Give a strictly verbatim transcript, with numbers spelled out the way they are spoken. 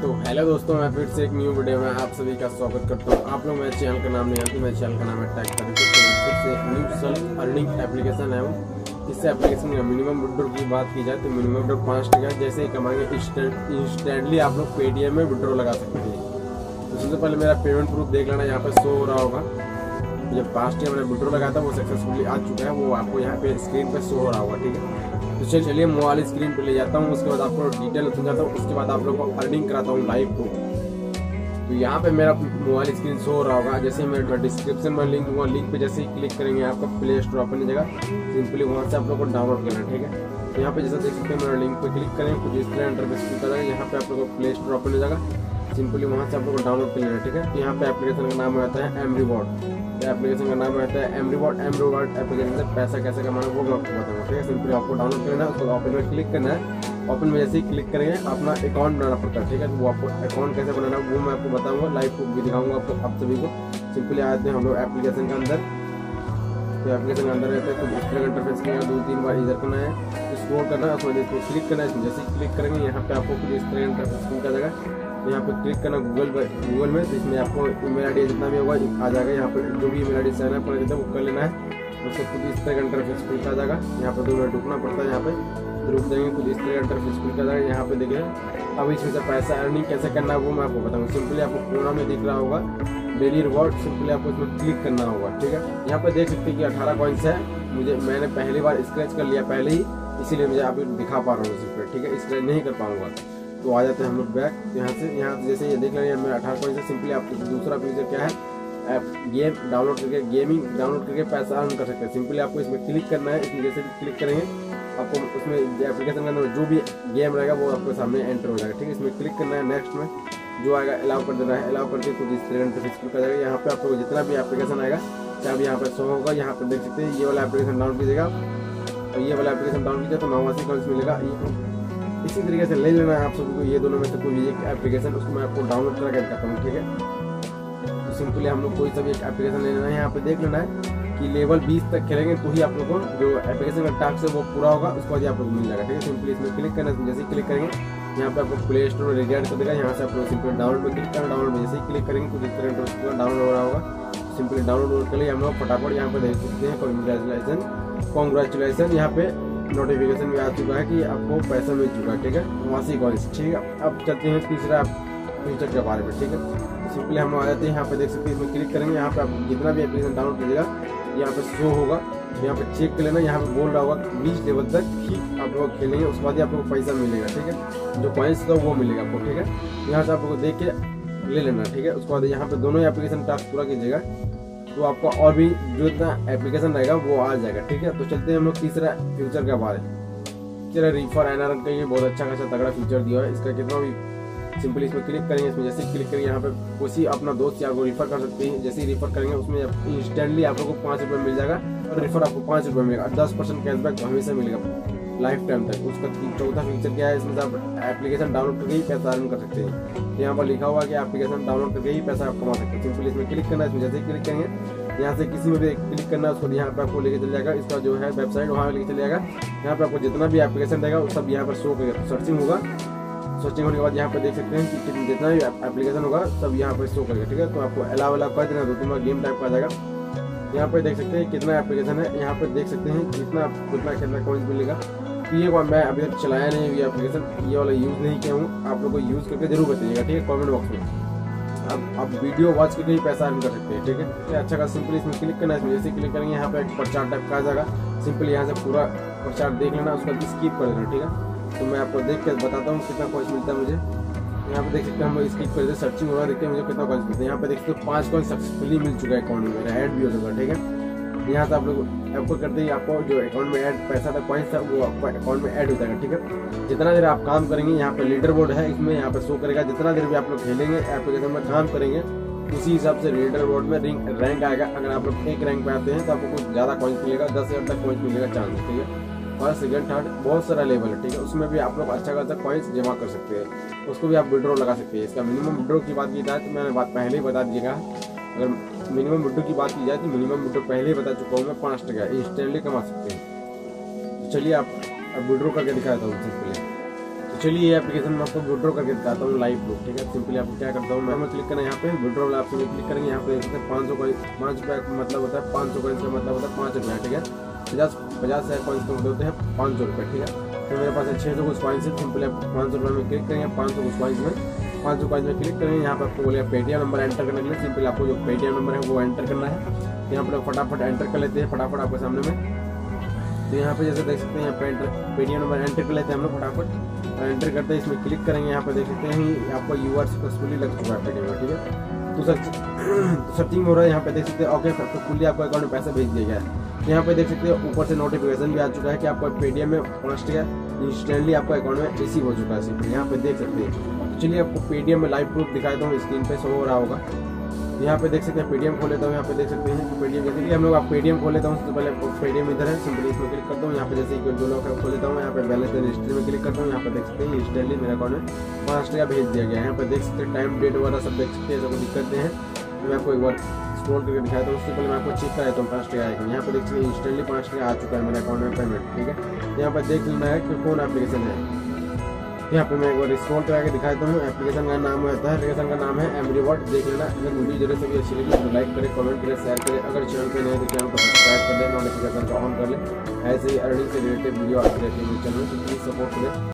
तो हेलो दोस्तों, मैं फिर से एक न्यू वीडियो में आप सभी का स्वागत करता हूं। आप लोग मेरे चैनल का नाम नहीं जानते, मेरे चैनल का नाम है टेक तरीके। तो फिर से एक न्यू सेल्फ अर्निंग एप्लीकेशन है वो। इस एप्लीकेशन का मिनिमम विड्रॉ की बात की जाए तो मिनिमम विड्रॉ पाँच टका जैसे ही कमाएंगे इंस्टेंटली आप लोग पेटीएम में विड्रॉ लगा सकते हैं। तो सबसे पहले मेरा पेमेंट प्रूफ देख लेना, यहाँ पर शो हो रहा होगा। जब पास्ट टाइम मैंने विड्रॉ लगाया था वो सक्सेसफुली आ चुका है, वो आपको यहाँ पे स्क्रीन पे शो हो रहा होगा। ठीक है, तो चलिए चलिए मोबाइल स्क्रीन पे ले जाता हूँ, उसके बाद आपको डिटेल समझाता हूँ, उसके बाद आप लोगों को अर्निंग कराता हूँ लाइव प्रूफ। तो यहाँ पे मेरा मोबाइल स्क्रीन शो हो रहा होगा। जैसे मैं डिस्क्रिप्शन में लिंक दूंगा, लिंक पे जैसे ही क्लिक करेंगे आपका प्ले स्टोर ओपन जगह, सिंपली वहाँ से आप लोग को डाउनलोड करना है। ठीक है, तो यहाँ पे जैसा देख सकते हैं मेरा लिंक पे क्लिक करेंगे, कुछ इस तरह इंटरफेस खुलता है। यहाँ पे आप लोग को प्ले स्टोर ओपन हो जाएगा, सिंपली वहाँ से आप लोग को डाउनलोड कर लेना। ठीक है, तो यहाँ पे एप्लीकेशन का नाम आता है एम रिवॉर्ड। एप्लीकेशन का नाम रहता है M reward. M reward application से पैसा कैसे कमाना वो मैं आपको बताऊंगा। ठीक है, सिंपली आपको डाउनलोड करना है, उसको ओपन में क्लिक करना है। ओपन में जैसे ही क्लिक करेंगे अपना अकाउंट बनाना पड़ता है। ठीक है, तो वो आपको अकाउंट कैसे बनाना वो मैं आपको बताऊंगा, लाइव प्रूफ भी दिखाऊंगा आपको आप सभी को। सिंपली आते हैं हम लोग एप्लीकेशन के अंदर। तो एप्लीकेशन के अंदर रहते हैं तो डिस्प्ले इंटरफेस के दो तीन बार इधर करना है, स्क्रॉल करना है, उसमें इसको क्लिक करना है। जैसे ही क्लिक करेंगे यहाँ पे आपको कुछ इस तरह इंटरफेस खुल जाएगा। यहाँ पे क्लिक करना गूगल गूगल में, तो इसमें आपको ईमेल आईडी जितना भी होगा आ जाएगा। यहाँ पर जो भी ईमेल आईडी से आना पड़ेगा वो कर लेना है। उसको कुछ इस तरह का इंटरफेस खुलता जाएगा। यहाँ पर दो मिनट रुकना पड़ता है, यहाँ पे रुक जाएंगे, कुछ इस तरह का इंटरफेस खुलता जाएगा। यहाँ पे देखिए अब इसमें से पैसा अर्निंग कैसे करना है वो मैं आपको बताऊँगा। सिंपली आपको कोना में दिख रहा होगा डेली रिवॉर्ड, सिंपली आपको इसमें क्लिक करना होगा। ठीक है, यहाँ पे देख सकते हैं कि अठारह कॉइन्स है। मुझे मैंने पहली बार स्क्रैच कर लिया पहले ही, इसीलिए मुझे अभी दिखा पा रहा हूँ इस पर। ठीक है, स्क्रैच नहीं कर पाऊंगा। तो आ जाते हैं हम लोग बैक। यहाँ से यहाँ से जैसे ये देख रहे हैं मेरा अठारह कॉइन्स है। सिंपली आप दूसरा फीचर क्या है, ऐप गेम डाउनलोड करके गेमिंग डाउनलोड करके पैसा अर्न कर सकते हैं। सिंपली आपको इसमें क्लिक करना है। इसमें जैसे भी क्लिक करेंगे आपको उसमें एप्लीकेशन के अंदर जो भी गेम रहेगा वो आपको सामने एंटर हो जाएगा। ठीक है, इसमें क्लिक करना है, नेक्स्ट में जो आएगा अलाउ कर देना है। अलाउ करके कुछ इस तरह इंटरफेस कर जाएगा। यहाँ पे आपको जितना भी एप्लीकेशन आएगा चाहे यहाँ पे शो होगा। यहाँ पे देख सकते हैं ये वाला एप्लीकेशन डाउनलोड कीजिएगा और ये वाला एप्लीकेशन डाउनलोड कीजिए तो नवासी कॉइन्स मिलेगा। इसी तरीके से ले लेना है आप सभी को, ये दोनों में से कोई एक एप्लीकेशन, उसको मैं आपको डाउनलोड करके दिखाता हूँ। ठीक है, तो सिंपली हम लोग कोई सा भी एक एप्लीकेशन ले लेना है। यहाँ पे देख लेना है कि लेवल बीस तक खेलेंगे तो ही आप लोग को जो एप्लीकेशन का टास्क है वो पूरा होगा, उसके बाद आप लोग मिल जाएगा। ठीक है, सिंपली इसमें क्लिक करना है। जैसे ही क्लिक करेंगे यहाँ पे आपको प्ले स्टोर में रिगार्ड कर देगा। यहाँ से आप लोग सिंपली डाउनलोड में क्लिक करना, डाउनलोड में जैसे ही क्लिक करेंगे कुछ इस तरह डाउनलोड हो रहा होगा। सिंपली डाउनलोड कर लिए हम लोग फटाफट। यहाँ पे देख सकते हैं कॉन्ग्रेचुलेसन कॉन्ग्रेचुलेसन यहाँ पे नोटिफिकेशन भी आ चुका है कि आपको पैसा मिल चुका है। ठीक है, नवासी कॉइन्स। ठीक है, अब चलते हैं तीसरा फीचर के बारे में। ठीक है, तो सिंपली हम आ जाते हैं यहाँ पे देख सकते हैं, इसमें क्लिक करेंगे। यहाँ पे आप जितना भी एप्लीकेशन डाउनलोड कीजिएगा यहाँ पे शो होगा। यहाँ पे चेक कर लेना, यहाँ पे बोल रहा होगा बीस लेवल तक ही आप लोग खेलेंगे, उसके बाद ही आप लोग को पैसा मिलेगा। ठीक है, जो कॉइन्स था वो मिलेगा आपको। ठीक है, यहाँ से आप लोग देख के ले लेना। ठीक है, उसके बाद यहाँ पे दोनों एप्लीकेशन टास्क पूरा कीजिएगा तो आपको और भी जो इतना एप्लीकेशन रहेगा वो आ जाएगा। ठीक है, तो चलते हैं हम लोग तीसरा फ्यूचर के बारे में। चलो रिफर एनआर का ये बहुत अच्छा खासा तगड़ा फीचर दिया है। इसका कितना भी सिंपली इसमें क्लिक करेंगे, इसमें जैसे क्लिक करेंगे यहाँ पे किसी अपना दोस्त या को रिफर कर सकते हैं। जैसे ही रिफर करेंगे उसमें इंस्टेंटली आप लोग को पाँच रुपये मिल जाएगा और रिफर आपको पाँच रुपये मिलेगा। दस परसेंट कैशबैक हमेशा मिलेगा लाइफ टाइम तक। उसका चौथा फीचर क्या है, इसमें आप एप्लीकेशन डाउनलोड करके ही पैसा अर्न कर सकते हैं। यहाँ पर लिखा हुआ है कि एप्लीकेशन डाउनलोड करके ही पैसा आप कमा सकते हैं। सिंपली इसमें क्लिक करना है। इसमें जैसे ही क्लिक करेंगे यहाँ से किसी में भी क्लिक करना है, उसको यहाँ पे आपको लेके चल जाएगा। इसका जो है वेबसाइट वहाँ लेके चल जाएगा। यहाँ पे आपको जितना भी एप्लीकेशन रहेगा वो सब यहाँ पर शो करेगा। सर्चिंग होगा, सर्चिंग होने के बाद यहाँ पे देख सकते हैं कि जितना भी एप्लीकेशन होगा सब यहाँ पे शो करेगा। ठीक है, तो आपको अलाव अलाव कर देना, दो तीन बार गेम टाइप का आ जाएगा। यहाँ पे देख सकते हैं कितना एप्लीकेशन है, यहाँ पे देख सकते हैं कितना कितना कितना कॉइन्स मिलेगा। तो ये मैं अभी तक चलाया नहीं ये एप्लीकेशन, ये वाला यूज़ नहीं किया हूँ। आप लोग को यूज़ करके जरूर बताइएगा। ठीक है, कमेंट बॉक्स में अब आप वीडियो वॉच करके ही पैसा अर्न कर सकते हैं। ठीक है, अच्छा का सिंपली इसमें क्लिक करना है। इसमें जैसे क्लिक करेंगे यहाँ पे एक प्रचार टाइप का आ जाएगा। सिंपली यहाँ से पूरा प्रचार देख लेना, उसका स्किप कर देना। ठीक है, तो मैं आपको देख के बताता हूँ कितना कॉइन्स मिलता है मुझे। यहाँ पे देख सकते हैं हम लोग स्किप कर देते, सर्चिंग होगा, देखते हैं मुझे कितना कॉइन्स मिलता है। यहाँ पे देखते हो पाँच कॉइन्स सक्सेसफुली मिल चुका है अकाउंट में, मेरा ऐड भी हो चुका है। ठीक है, यहाँ से आप लोग आपको करते ही आपको जो अकाउंट में ऐड पैसा था कॉइन्स था वो आपको अकाउंट में ऐड हो जाएगा। ठीक है, जितना देर आप काम करेंगे यहाँ पे लीडर बोर्ड है, इसमें यहाँ पे शो करेगा। जितना देर भी आप लोग खेलेंगे एप्लीकेशन में काम करेंगे उसी हिसाब से लीडर बोर्ड में रिंग रैंक आएगा। अगर आप लोग एक रैंक पे आते हैं तो आपको कुछ ज़्यादा कॉइन्स मिलेगा, दस हज़ार तक कॉइन्स मिलेगा चांस। ठीक है, फर्स्ट सेकंड थर्ड बहुत सारा लेवल है। ठीक है, उसमें भी आप लोग अच्छा खासा कॉइन्स जमा कर सकते हैं, उसको भी आप विड्रॉ लगा सकते हैं। इसका मिनिमम विड्रॉ की बात की जाए तो मैंने बात पहले ही बता दीजिएगा। अगर मिनिमम विड्रॉ की बात की जाए तो मिनिमम विड्रॉ पहले ही बता चुका हूँ मैं, पाँच टका इंस्टेंटली कमा सकते हैं। तो चलिए आप अब विड्रॉ करके दिखाता हूँ सिंपली। तो चलिए ये एप्लीकेशन मैं आपको विड्रॉ करके दिखाता हूँ लाइव प्रूफ, ठीक है। सिंपली आपको क्या करता हूँ, मैं मैं क्लिक करना है यहाँ पे विड्रॉ वाला ऑप्शन में क्लिक करेंगे। यहाँ पे देख सकते हैं पाँच सौ कॉइन, पाँच रुपये का मतलब होता है पाँच सौ कॉइन का मतलब होता है पाँच रुपया, ठीक है। पचास पचास हजार कॉइन्स का मतलब होते हैं पाँच सौ रुपये, ठीक है। तो मेरे पास छः सौ कुछ कॉइन्स है, सिंपली आप पाँच सौ रुपये में क्लिक करेंगे। पाँच सौ कुछ कॉइन्स में पाँच सौ कॉइन्स में क्लिक करेंगे। यहाँ पे आपको बोलेगा पेटीएम नंबर एंटर करने के लिए, सिंपली आपको जो पेटीएम नंबर है वो एंटर करना है। तो यहाँ पर फटाफट एंटर कर लेते हैं फटाफट आपके सामने में। तो यहाँ पे जैसे देख सकते हैं यहाँ पे एंटर पेटीएम नंबर एंटर कर लेते हैं हम लोग फटाफट। एंटर करते हैं इसमें क्लिक करेंगे। यहाँ पे देख सकते हैं आपका यू आर सक्सेसफुली लग चुका है पेटीएम में, ठीक है। तो सर्च सर्चिंग हो रहा है, यहाँ पे देख सकते हैं ओके सक्सेसफुली आपको अकाउंट में पैसा भेज दिया गया है। यहाँ पे देख सकते हैं ऊपर से नोटिफिकेशन भी आ चुका है कि आपको पेटीएम में पाँच टका इंस्टेंटली आपका अकाउंट में रिसीव हो चुका है। सिंपली यहाँ पे देख सकते हैं। चलिए आपको पेटीएम में लाइव प्रूफ दिखाता हूँ, स्क्रीन पे शो हो रहा होगा। यहाँ पे देख सकते हैं पेटीएम खोल लेता हूँ। यहाँ पे देख सकते हैं पेटीएम जैसे कि हम लोग आप पेटीएम खोल लेता हूँ। सबसे पहले पेटीएम इधर है, सिंपली इसमें क्लिक करता हूँ। यहाँ पे जैसे दो लोग खोल लेता हूँ। यहाँ पे बैलेंस एंड हिस्ट्री में क्लिक करता हूँ। यहाँ पे देख सकते हैं इंस्टेंटली मेरे अकाउंट में पाँच टका भेज दिया गया है। यहाँ पे देख सकते हैं टाइम डेट वगैरह सब देख सकते हैं, ऐसा कोई दिक्कत नहीं है। तो मैं आपको एक बार स्क्रॉल करके दिखाता हूँ। उससे पहले मैं आपको चेक कराता हूँ पाँच टका आएगा। यहाँ पे देख सकते हैं इंस्टेंटली पाँच टका आ चुका है मेरे अकाउंट में पेमेंट, ठीक है। यहाँ पर देख लेना है कि कौन एप्लीकेशन है। यहाँ पे मैं एक बार स्क्रॉल करा के दिखाता हूँ। एप्लीकेशन का नाम होता है, एप्लीकेशन का नाम है एमरीवॉट, देख लेना। अगर वीडियो जरूर से भी अच्छी लगी तो लाइक करें, कमेंट करें, शेयर करें। अगर चैनल पे नए तो चैनल को सब्सक्राइब कर लें, नोटिफिकेशन का ऑन कर लें। ऐसे ही अर्निंग से रिलेटेड वीडियो आती रहती है मेरे चैनल में, तो प्लीज सपोर्ट करें।